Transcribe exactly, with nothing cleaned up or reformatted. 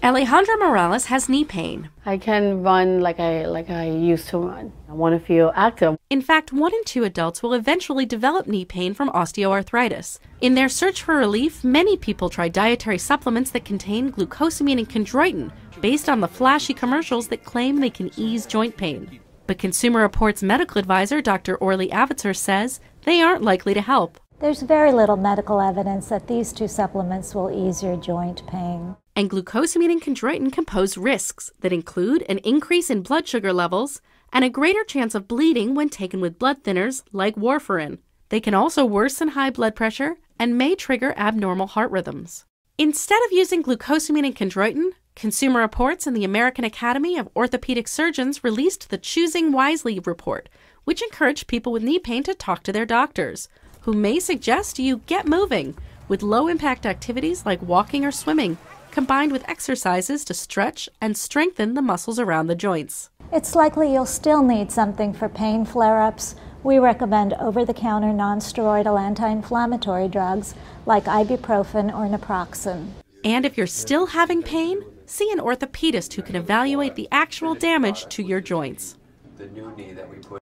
Alejandra Morales has knee pain. I can run like I like I used to run. I want to feel active. In fact, one in two adults will eventually develop knee pain from osteoarthritis. In their search for relief, many people try dietary supplements that contain glucosamine and chondroitin, based on the flashy commercials that claim they can ease joint pain. But Consumer Reports medical advisor Doctor Orly Avitzer says they aren't likely to help. There's very little medical evidence that these two supplements will ease your joint pain. And glucosamine and chondroitin can pose risks that include an increase in blood sugar levels and a greater chance of bleeding when taken with blood thinners like warfarin. They can also worsen high blood pressure and may trigger abnormal heart rhythms. Instead of using glucosamine and chondroitin, Consumer Reports and the American Academy of Orthopedic Surgeons released the Choosing Wisely report, which encouraged people with knee pain to talk to their doctors, who may suggest you get moving with low-impact activities like walking or swimming, combined with exercises to stretch and strengthen the muscles around the joints. It's likely you'll still need something for pain flare-ups. We recommend over-the-counter non-steroidal anti-inflammatory drugs like ibuprofen or naproxen. And if you're still having pain, see an orthopedist who can evaluate the actual damage to your joints. The new knee that we put